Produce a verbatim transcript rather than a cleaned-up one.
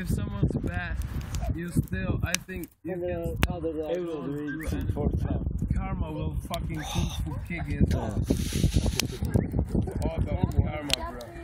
if someone's bad, you still, I think you can still karma will fucking kick his ass. All about karma, bro.